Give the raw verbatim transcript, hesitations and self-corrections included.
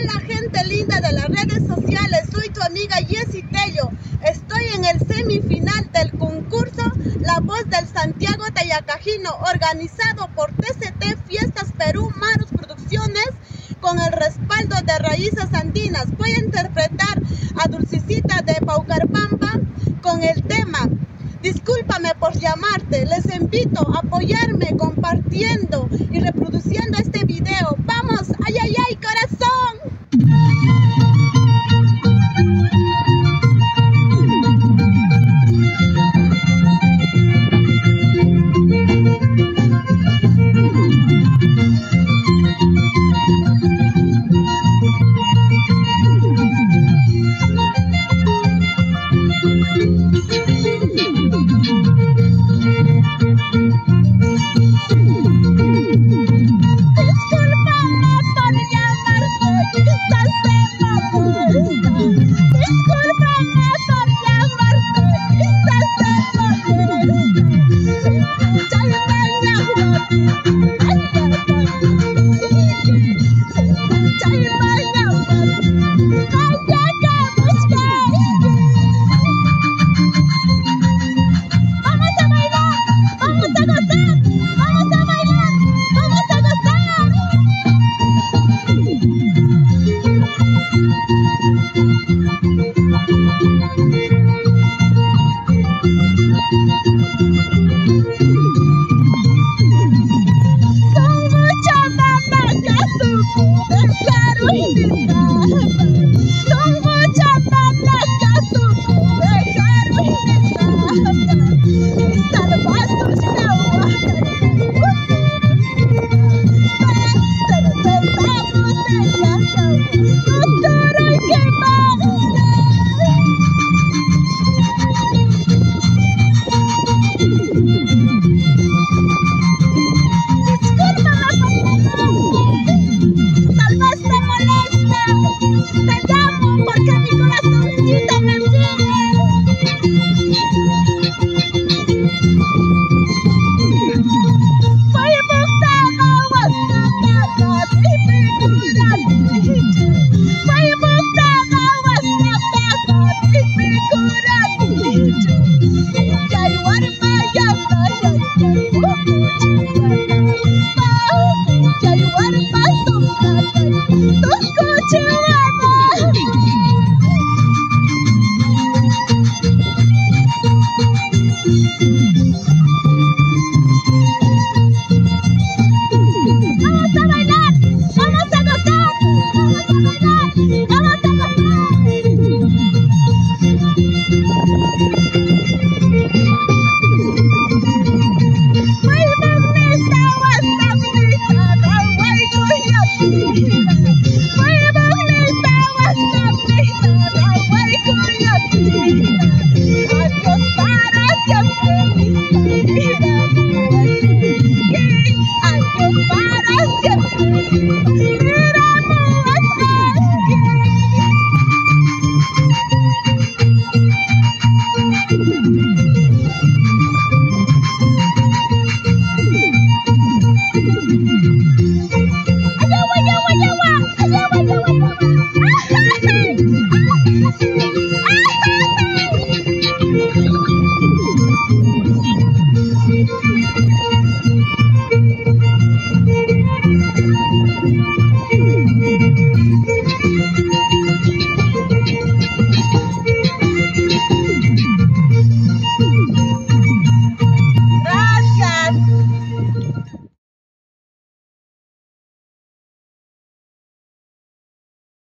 Hola gente linda de las redes sociales, soy tu amiga Jessie Tello. Estoy en el semifinal del concurso La Voz del Santiago Tayacajino, organizado por T C T Fiestas Perú Maros Producciones, con el respaldo de Raíces Andinas. Voy a interpretar a Dulcicita de Paucarpampa con el tema Discúlpame por llamarte. Les invito a apoyarme compartiendo y reproduciendo este video. ¡Vamos! ¡Ay, ay, ay, corazón! Te llamo porque mi corazoncito me